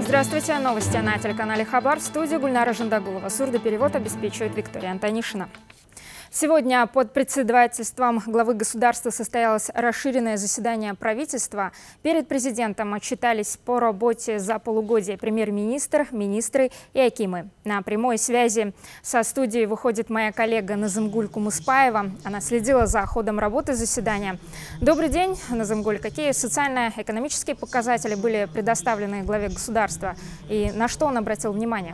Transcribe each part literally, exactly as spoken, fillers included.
Здравствуйте. Новости на телеканале Хабар. В студии Гульнара Жандагулова. Сурдоперевод обеспечивает Виктория Антонишина. Сегодня под председательством главы государства состоялось расширенное заседание правительства. Перед президентом отчитались по работе за полугодие премьер-министр, министры и акимы. На прямой связи со студией выходит моя коллега Назымгуль Кумыспаева. Она следила за ходом работы заседания. Добрый день, Назымгуль. Какие социально-экономические показатели были предоставлены главе государства и на что он обратил внимание?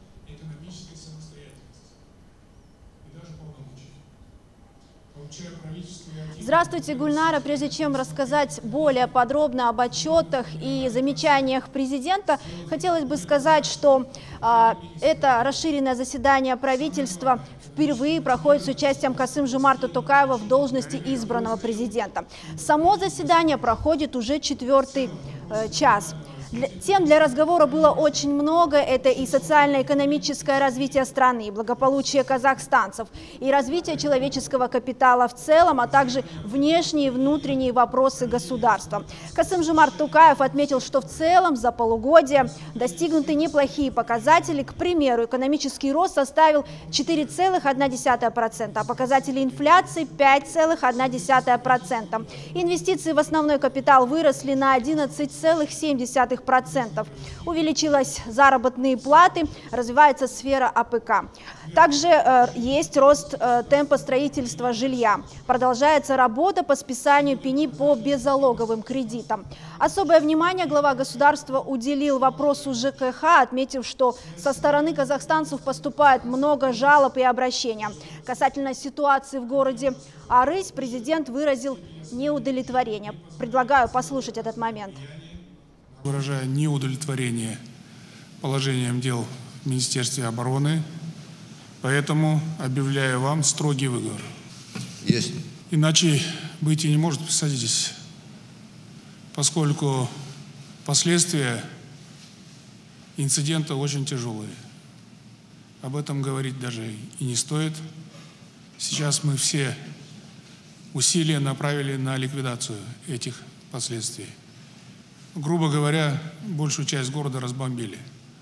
Здравствуйте, Гульнара. Прежде чем рассказать более подробно об отчетах и замечаниях президента, хотелось бы сказать, что э, это расширенное заседание правительства впервые проходит с участием Касым-Жомарта Токаева в должности избранного президента. Само заседание проходит уже четвертый э, час. Для, тем для разговора было очень много. Это и социально-экономическое развитие страны, и благополучие казахстанцев, и развитие человеческого капитала в целом, а также внешние и внутренние вопросы государства. Касым-Жомарт Токаев отметил, что в целом за полугодие достигнуты неплохие показатели. К примеру, экономический рост составил четыре целых одна десятая процента, а показатели инфляции пять целых одна десятая процента. Инвестиции в основной капитал выросли на одиннадцать целых семь десятых процента. Увеличились заработные платы, развивается сфера А П К. Также э, есть рост э, темпа строительства жилья. Продолжается работа по списанию пени по беззалоговым кредитам. Особое внимание глава государства уделил вопросу Ж К Х, отметив, что со стороны казахстанцев поступает много жалоб и обращений. Касательно ситуации в городе Арысь, президент выразил неудовлетворение. Предлагаю послушать этот момент. Выражая неудовлетворение положением дел в Министерстве обороны, поэтому объявляю вам строгий выговор. Есть. Иначе быть и не может, садитесь, поскольку последствия инцидента очень тяжелые. Об этом говорить даже и не стоит. Сейчас мы все усилия направили на ликвидацию этих последствий. Грубо говоря, большую часть города разбомбили.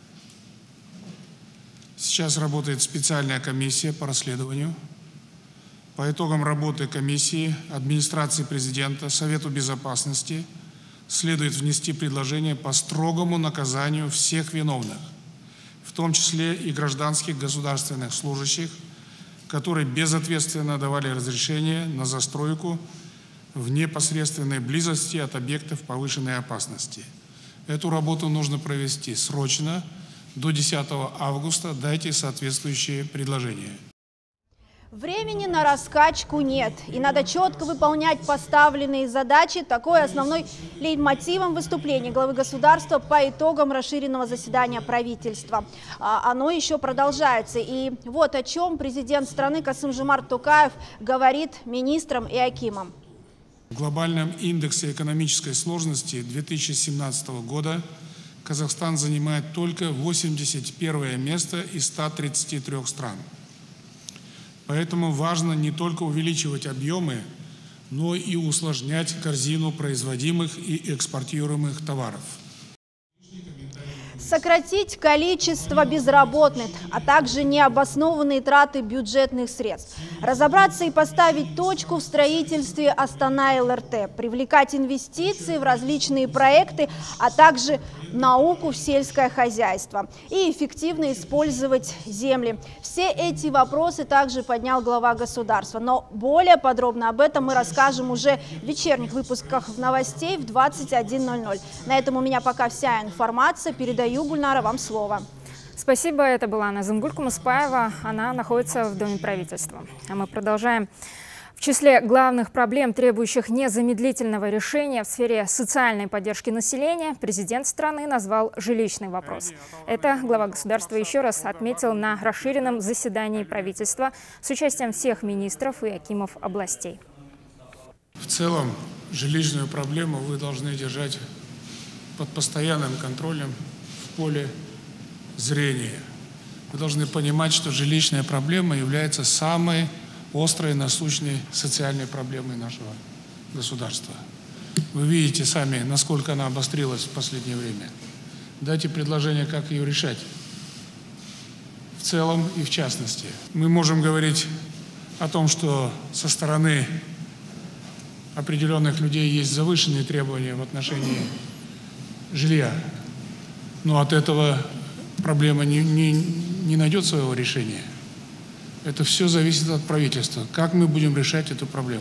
Сейчас работает специальная комиссия по расследованию. По итогам работы комиссии, администрации президента, Совету Безопасности следует внести предложение по строгому наказанию всех виновных, в том числе и гражданских государственных служащих, которые безответственно давали разрешение на застройку в непосредственной близости от объектов повышенной опасности. Эту работу нужно провести срочно, до десятого августа. Дайте соответствующие предложения. Времени на раскачку нет, и надо четко выполнять поставленные задачи. Такой основной лейтмотивом выступления главы государства по итогам расширенного заседания правительства. А, оно еще продолжается. И вот о чем президент страны Касым-Жомарт Токаев говорит министрам и акимам. В глобальном индексе экономической сложности две тысячи семнадцатого года Казахстан занимает только восемьдесят первое место из ста тридцати трёх стран. Поэтому важно не только увеличивать объемы, но и усложнять корзину производимых и экспортируемых товаров. Сократить количество безработных, а также необоснованные траты бюджетных средств. Разобраться и поставить точку в строительстве Астана Л Р Т. Привлекать инвестиции в различные проекты, а также науку в сельское хозяйство. И эффективно использовать земли. Все эти вопросы также поднял глава государства. Но более подробно об этом мы расскажем уже в вечерних выпусках новостей в двадцать один ноль ноль. На этом у меня пока вся информация. Передаю, Гульнара, вам слово. Спасибо. Это была Назымгуль Кумыспаева. Она находится в Доме правительства. А мы продолжаем. В числе главных проблем, требующих незамедлительного решения в сфере социальной поддержки населения, президент страны назвал жилищный вопрос. Это глава государства еще раз отметил на расширенном заседании правительства с участием всех министров и акимов областей. В целом, жилищную проблему вы должны держать под постоянным контролем в поле зрения. Вы должны понимать, что жилищная проблема является самой острой, насущной социальной проблемой нашего государства. Вы видите сами, насколько она обострилась в последнее время. дайте предложение, как ее решать. В целом и в частности. Мы можем говорить о том, что со стороны определенных людей есть завышенные требования в отношении жилья. Но от этого проблема не, не, не найдет своего решения. Это все зависит от правительства. Как мы будем решать эту проблему?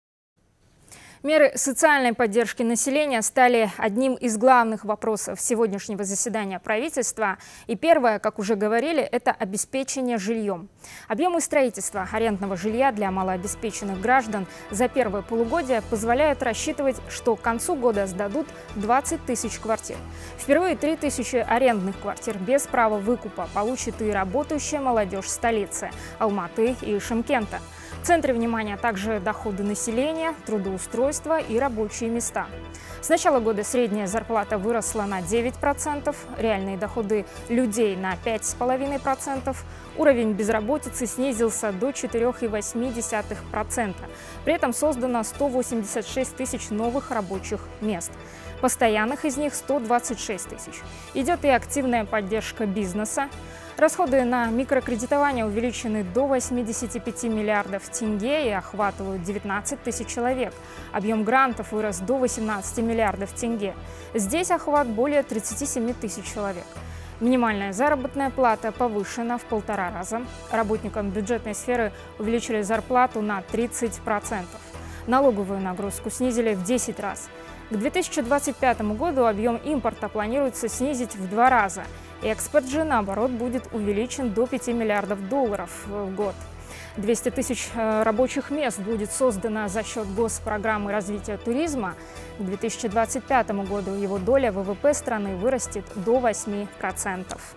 Меры социальной поддержки населения стали одним из главных вопросов сегодняшнего заседания правительства. И первое, как уже говорили, это обеспечение жильем. Объемы строительства арендного жилья для малообеспеченных граждан за первое полугодие позволяют рассчитывать, что к концу года сдадут двадцать тысяч квартир. Впервые три тысячи арендных квартир без права выкупа получит и работающая молодежь столицы – Алматы и Шымкента. В центре внимания также доходы населения, трудоустройство и рабочие места. С начала года средняя зарплата выросла на девять процентов, реальные доходы людей на пять целых пять десятых процента, уровень безработицы снизился до четырёх целых восьми десятых процента. При этом создано сто восемьдесят шесть тысяч новых рабочих мест. Постоянных из них сто двадцать шесть тысяч. Идет и активная поддержка бизнеса. Расходы на микрокредитование увеличены до восьмидесяти пяти миллиардов тенге и охватывают девятнадцать тысяч человек. Объем грантов вырос до восемнадцати миллиардов тенге. Здесь охват более тридцати семи тысяч человек. Минимальная заработная плата повышена в полтора раза. Работникам бюджетной сферы увеличили зарплату на тридцать процентов. Налоговую нагрузку снизили в десять раз. К две тысячи двадцать пятому году объем импорта планируется снизить в два раза. Экспорт же, наоборот, будет увеличен до пяти миллиардов долларов в год. двести тысяч рабочих мест будет создано за счет госпрограммы развития туризма. К две тысячи двадцать пятому году его доля в вэ вэ пэ страны вырастет до восьми процентов.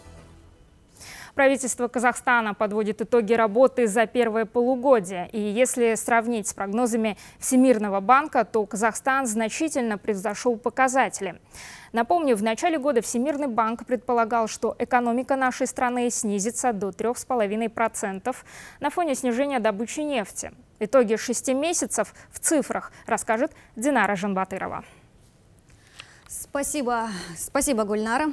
Правительство Казахстана подводит итоги работы за первое полугодие. И если сравнить с прогнозами Всемирного банка, то Казахстан значительно превзошел показатели. Напомню, в начале года Всемирный банк предполагал, что экономика нашей страны снизится до трёх с половиной процентов на фоне снижения добычи нефти. Итоги шести месяцев в цифрах расскажет Динара Жанбатырова. Спасибо, спасибо, Гульнара.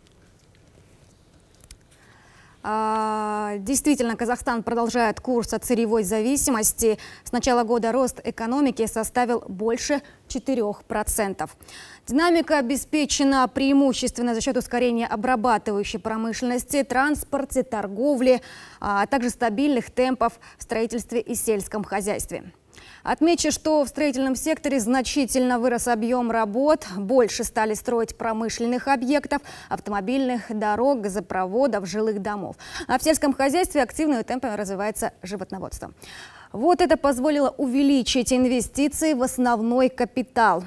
Действительно, Казахстан продолжает курс от сырьевой зависимости. С начала года рост экономики составил больше четырёх процентов. Динамика обеспечена преимущественно за счет ускорения обрабатывающей промышленности, транспорте, торговли, а также стабильных темпов в строительстве и сельском хозяйстве. Отмечу, что в строительном секторе значительно вырос объем работ, больше стали строить промышленных объектов, автомобильных дорог, газопроводов, жилых домов. А в сельском хозяйстве активными темпами развивается животноводство. Вот это позволило увеличить инвестиции в основной капитал.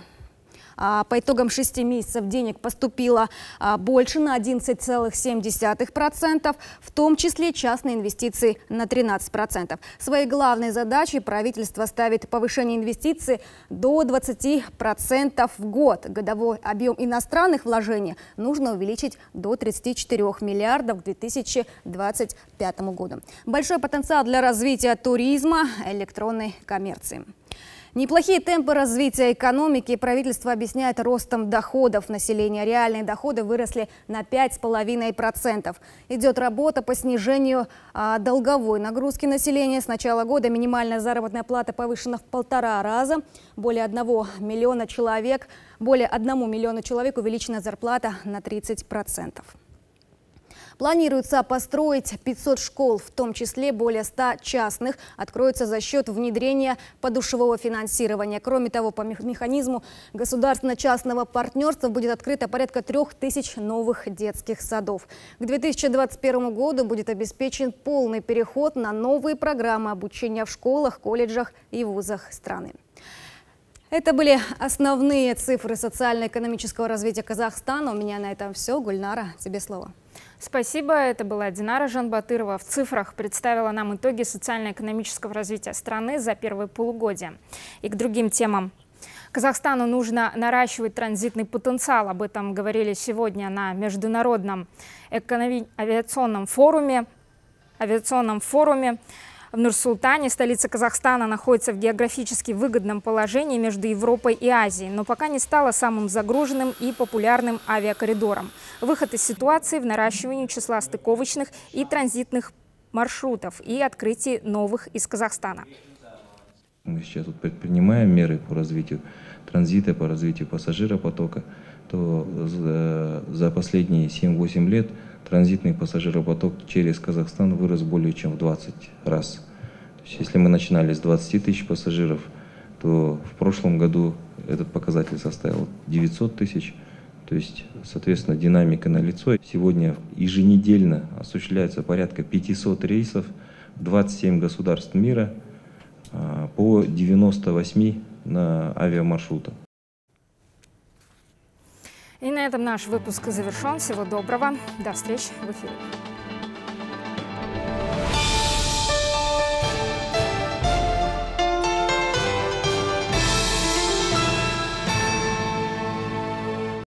По итогам шести месяцев денег поступило больше на одиннадцать целых семь десятых процента, в том числе частные инвестиции на тринадцать процентов. Своей главной задачей правительство ставит повышение инвестиций до двадцати процентов в год. Годовой объем иностранных вложений нужно увеличить до тридцати четырёх миллиардов к две тысячи двадцать пятому году. Большой потенциал для развития туризма, электронной коммерции. Неплохие темпы развития экономики правительство объясняет ростом доходов населения. Реальные доходы выросли на пять с половиной процентов. Идет работа по снижению а, долговой нагрузки населения. С начала года минимальная заработная плата повышена в полтора раза. Более одного миллиона человек, более одному миллиону человек увеличена зарплата на тридцать процентов. Планируется построить пятьсот школ, в том числе более ста частных, откроются за счет внедрения подушевого финансирования. Кроме того, по механизму государственно-частного партнерства будет открыто порядка трех тысяч новых детских садов. К две тысячи двадцать первому году будет обеспечен полный переход на новые программы обучения в школах, колледжах и вузах страны. Это были основные цифры социально-экономического развития Казахстана. У меня на этом все. Гульнара, тебе слово. Спасибо. Это была Динара Жанбатырова. В цифрах представила нам итоги социально-экономического развития страны за первое полугодие. И к другим темам. Казахстану нужно наращивать транзитный потенциал. Об этом говорили сегодня на Международном авиационном форуме. авиационном форуме. В Нур-Султане, столица Казахстана, находится в географически выгодном положении между Европой и Азией, но пока не стала самым загруженным и популярным авиакоридором. Выход из ситуации в наращивании числа стыковочных и транзитных маршрутов и открытии новых из Казахстана. Мы сейчас вот предпринимаем меры по развитию транзита, по развитию пассажиропотока, то за, за последние семь-восемь лет транзитный пассажиропоток через Казахстан вырос более чем в двадцать раз. То есть, если мы начинали с двадцати тысяч пассажиров, то в прошлом году этот показатель составил девятьсот тысяч. То есть, соответственно, динамика налицо. Сегодня еженедельно осуществляется порядка пятисот рейсов в двадцать семь государств мира по девяноста восьми на авиамаршрутах. И на этом наш выпуск завершен. Всего доброго. До встречи в эфире.